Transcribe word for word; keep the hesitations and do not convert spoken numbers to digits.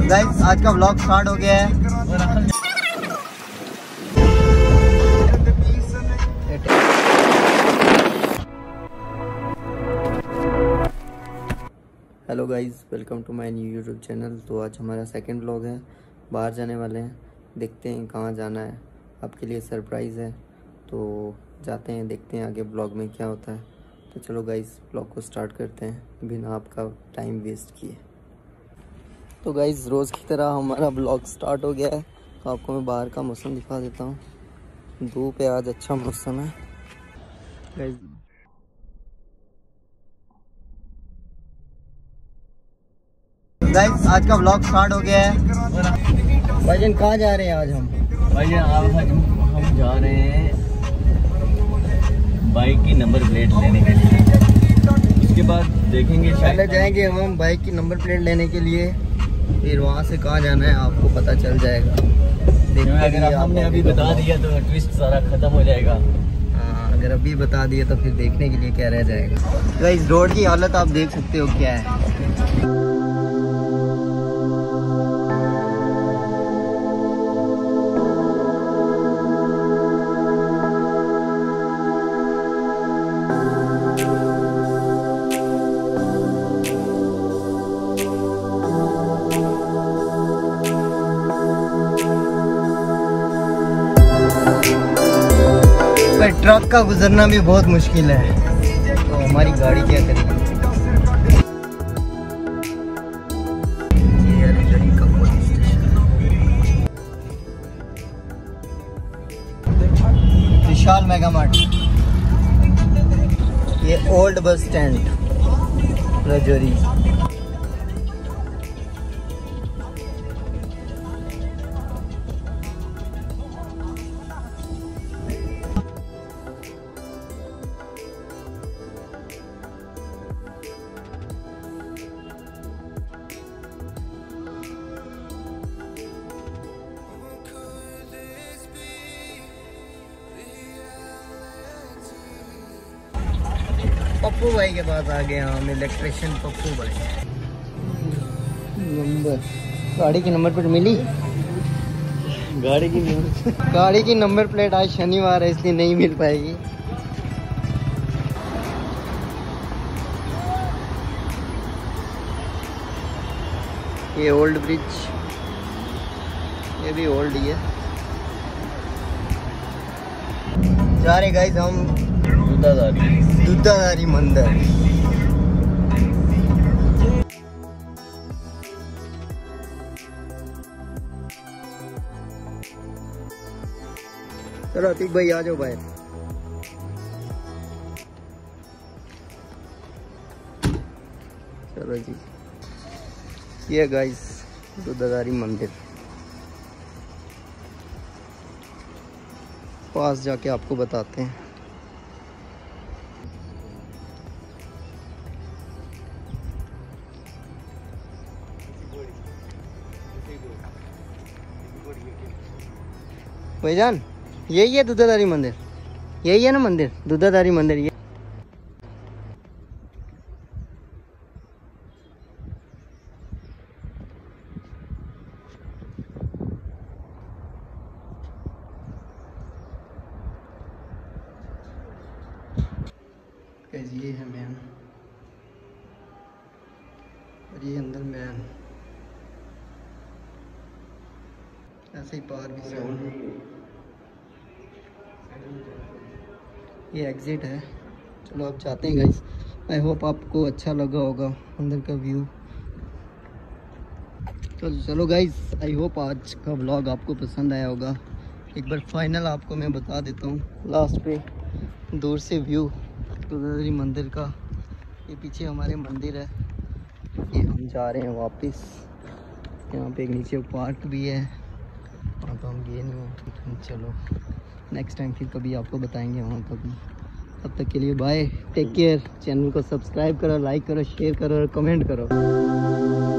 Guys आज का vlog start हो गया है। Hello guys, welcome to my new YouTube channel. तो आज हमारा सेकंड व्लॉग है। बाहर जाने वाले हैं, देखते हैं कहाँ जाना है। आपके लिए सरप्राइज़ है, तो जाते हैं, देखते हैं आगे ब्लॉग में क्या होता है। तो चलो गाइस ब्लॉग को स्टार्ट करते हैं बिना आपका टाइम वेस्ट किए। तो गाइस रोज़ की तरह हमारा ब्लॉग स्टार्ट हो गया है। तो आपको मैं बाहर का मौसम दिखा देता हूँ। धूप है, आज अच्छा मौसम है गाइस। गाइस आज का ब्लॉग स्टार्ट हो गया है। भाईजान कहाँ जा रहे हैं आज हम? भाईजान आज हम हम जा रहे हैं बाइक की नंबर प्लेट लेने के लिए। उसके बाद देखेंगे, पहले जाएंगे हम बाइक की नंबर प्लेट लेने के लिए, फिर वहाँ से कहाँ जाना है आपको पता चल जाएगा। अगर हमने अभी बता दिया तो ट्विस्ट सारा खत्म हो जाएगा। हाँ, अगर अभी बता दिया तो फिर देखने के लिए क्या रह जाएगा। गाइस रोड की हालत आप देख सकते हो क्या है। ट्रक का गुजरना भी बहुत मुश्किल है, तो हमारी गाड़ी क्या करेगी। ये अलीगढ़ का police station, Vishal mega mart. ये old bus stand Rajouri. Pappu भाई के पास आ गए हम, इलेक्ट्रिशियन पप्पू भाई। नंबर गाड़ी की नंबर प्लेट मिली। गाड़ी की नंबर गाड़ी की नंबर प्लेट आज शनिवार है इसलिए नहीं मिल पाएगी। ये ओल्ड ब्रिज, ये भी ओल्ड ही है। जा रहे गाइस हम दुधाधारी दुधाधारी मंदिर। चलो अतीक भाई आ जाओ बाहर। चलो जी, ये गाइस दुधाधारी मंदिर। पास जाके आपको बताते हैं। भाईजान यही है दुधाधारी मंदिर, यही है ना मंदिर, दुधाधारी मंदिर। ये ये है मैन और ये अंदर मैन। ऐसे ही पार भी से ये एग्जिट है। चलो अब जाते हैं गाइस। आई होप आपको अच्छा लगा होगा अंदर का व्यू। तो चलो गाइस, आई होप आज का व्लॉग आपको पसंद आया होगा। एक बार फाइनल आपको मैं बता देता हूँ लास्ट पे दूर से व्यू दुधाधारी मंदिर का। ये पीछे हमारे मंदिर है, ये हम जा रहे हैं वापस। यहाँ पे एक नीचे पार्क भी है, वहाँ तो हम गए नहीं हैं। चलो नेक्स्ट टाइम फिर कभी आपको बताएंगे वहाँ का भी। तब तक के लिए बाय, टेक केयर। चैनल को सब्सक्राइब करो, लाइक करो, शेयर करो और कमेंट करो।